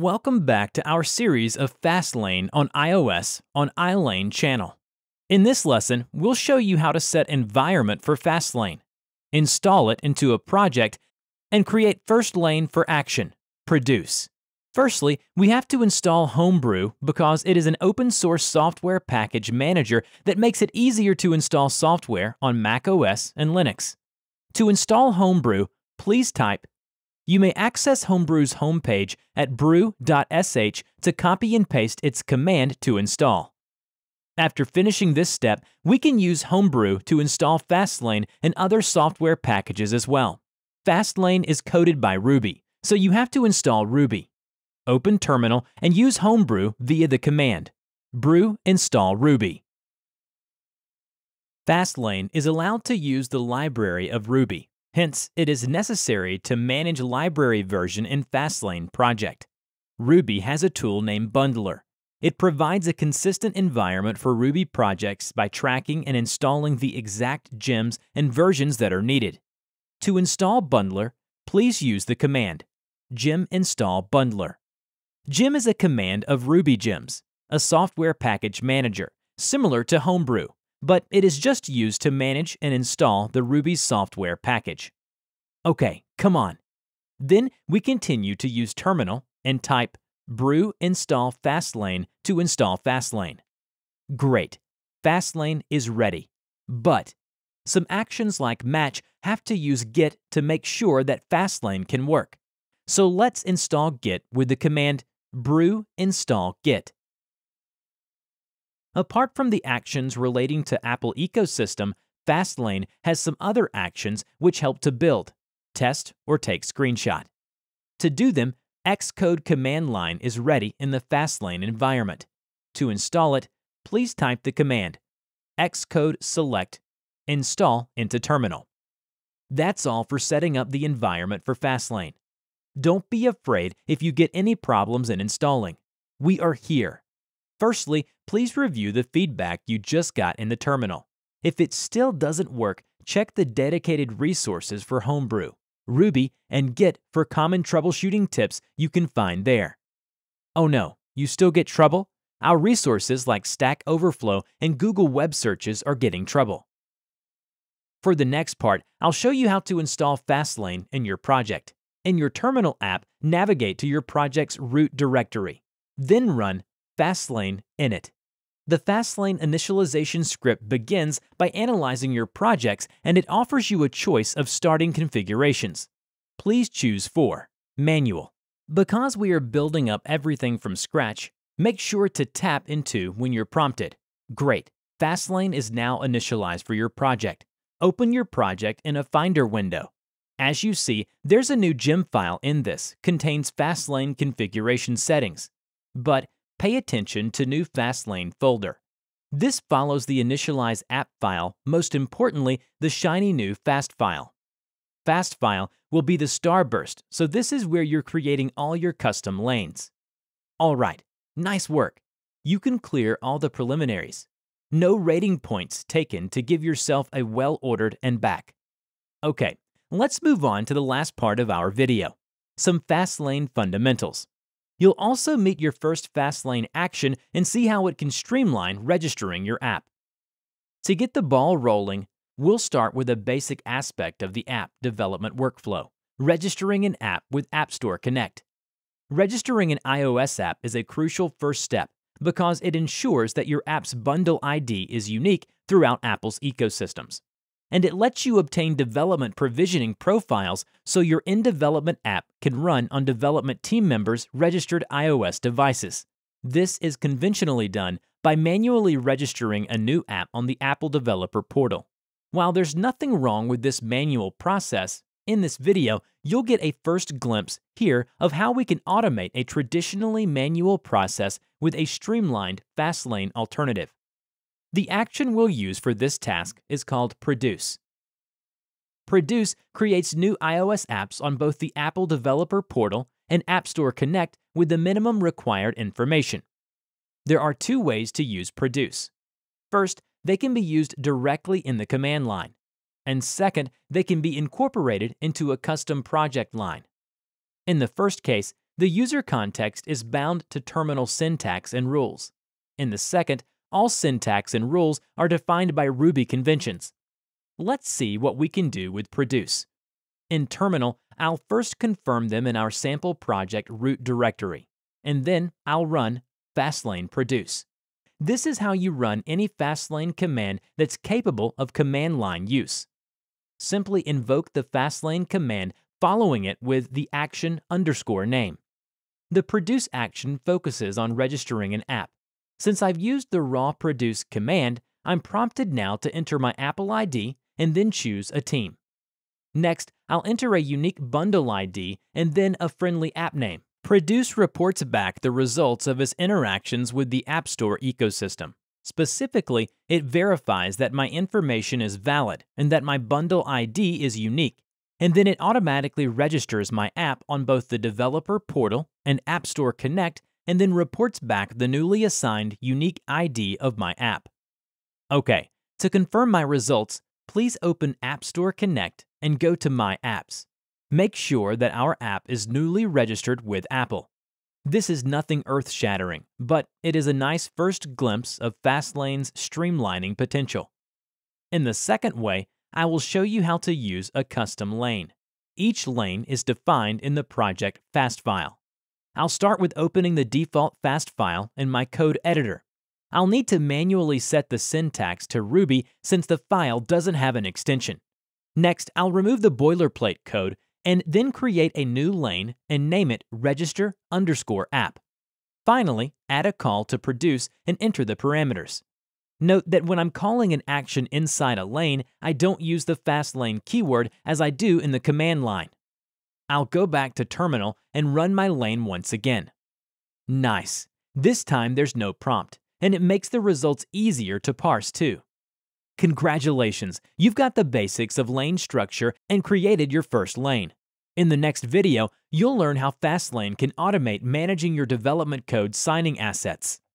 Welcome back to our series of Fastlane on iOS on iLane channel. In this lesson, we'll show you how to set environment for Fastlane, install it into a project, and create first lane for action, Produce. Firstly, we have to install Homebrew because it is an open source software package manager that makes it easier to install software on macOS and Linux. To install Homebrew, please type. You may access Homebrew's homepage at brew.sh to copy and paste its command to install. After finishing this step, we can use Homebrew to install Fastlane and other software packages as well. Fastlane is coded by Ruby, so you have to install Ruby. Open Terminal and use Homebrew via the command brew install Ruby. Fastlane is allowed to use the library of Ruby. Hence, it is necessary to manage library version in Fastlane project. Ruby has a tool named Bundler. It provides a consistent environment for Ruby projects by tracking and installing the exact gems and versions that are needed. To install Bundler, please use the command gem install bundler. Gem is a command of Ruby Gems, a software package manager, similar to Homebrew, but it is just used to manage and install the Ruby software package. Okay, come on. Then we continue to use Terminal and type brew install Fastlane to install Fastlane. Great, Fastlane is ready, but some actions like match have to use git to make sure that Fastlane can work. So let's install git with the command brew install git. Apart from the actions relating to Apple ecosystem, Fastlane has some other actions which help to build, test, or take screenshot. To do them, xcode command line is ready in the Fastlane environment. To install it, please type the command xcode-select install into terminal. That's all for setting up the environment for Fastlane. Don't be afraid if you get any problems in installing. We are here. Firstly, please review the feedback you just got in the terminal. If it still doesn't work, check the dedicated resources for Homebrew, Ruby, and Git for common troubleshooting tips you can find there. Oh no, you still get trouble? Our resources like Stack Overflow and Google Web Searches are getting trouble. For the next part, I'll show you how to install Fastlane in your project. In your terminal app, navigate to your project's root directory. Then run Fastlane init. The Fastlane initialization script begins by analyzing your projects, and it offers you a choice of starting configurations. Please choose for manual. Because we are building up everything from scratch, make sure to tap into when you're prompted. Great, Fastlane is now initialized for your project. Open your project in a Finder window. As you see, there's a new gem file in this, contains Fastlane configuration settings. But pay attention to new Fastlane folder. This follows the initialize app file, most importantly, the shiny new fast file. Fast file will be the starburst, so this is where you're creating all your custom lanes. All right, nice work. You can clear all the preliminaries. No rating points taken to give yourself a well-ordered and back. Okay, let's move on to the last part of our video, some Fastlane fundamentals. You'll also meet your first Fastlane action and see how it can streamline registering your app. To get the ball rolling, we'll start with a basic aspect of the app development workflow, registering an app with App Store Connect. Registering an iOS app is a crucial first step because it ensures that your app's bundle ID is unique throughout Apple's ecosystems. And it lets you obtain development provisioning profiles so your in-development app can run on development team members' registered iOS devices. This is conventionally done by manually registering a new app on the Apple Developer Portal. While there's nothing wrong with this manual process, in this video, you'll get a first glimpse here of how we can automate a traditionally manual process with a streamlined Fastlane alternative. The action we'll use for this task is called Produce. Produce creates new iOS apps on both the Apple Developer Portal and App Store Connect with the minimum required information. There are two ways to use Produce. First, they can be used directly in the command line. And second, they can be incorporated into a custom project line. In the first case, The user context is bound to terminal syntax and rules. In the second, all syntax and rules are defined by Ruby conventions. Let's see what we can do with Produce. In terminal, I'll first confirm them in our sample project root directory, and then I'll run Fastlane Produce. This is how you run any Fastlane command that's capable of command line use. Simply invoke the Fastlane command following it with the action _name. The Produce action focuses on registering an app. Since I've used the raw Produce command, I'm prompted now to enter my Apple ID and then choose a team. Next, I'll enter a unique bundle ID and then a friendly app name. Produce reports back the results of its interactions with the App Store ecosystem. Specifically, it verifies that my information is valid and that my bundle ID is unique, and then it automatically registers my app on both the developer portal and App Store Connect, and then reports back the newly assigned unique ID of my app. Okay, to confirm my results, please open App Store Connect and go to My Apps. Make sure that our app is newly registered with Apple. This is nothing earth-shattering, but it is a nice first glimpse of Fastlane's streamlining potential. In the second way, I will show you how to use a custom lane. Each lane is defined in the project Fast file. I'll start with opening the default Fast file in my code editor. I'll need to manually set the syntax to Ruby since the file doesn't have an extension. Next, I'll remove the boilerplate code and then create a new lane and name it register_app. Finally, add a call to Produce and enter the parameters. Note that when I'm calling an action inside a lane, I don't use the Fastlane keyword as I do in the command line. I'll go back to terminal and run my lane once again. Nice. This time there's no prompt, and it makes the results easier to parse too. Congratulations, you've got the basics of lane structure and created your first lane. In the next video, you'll learn how Fastlane can automate managing your development code signing assets.